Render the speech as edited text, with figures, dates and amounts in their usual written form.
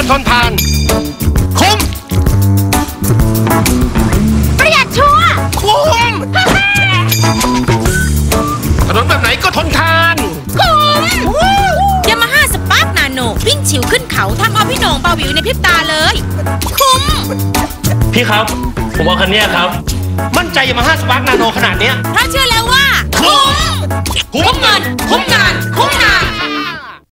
ก็ทนทานคุ้มประหยัดชัวร์คุ้มถนนแบบไหนก็ทนทานคุ้มยามาฮ่าสปาร์คนาโนวิ่งฉิวขึ้นเขาทำเอาพี่โหน่งเบาหวิวในพริบตาเลยคุ้มพี่ครับผมเอาคันนี้ครับมั่นใจยามาฮ่าสปาร์คนาโนขนาดเนี้ยเพราะเชื่อแล้วว่าคุ้มเงินคุ้มงานคุ้มงาน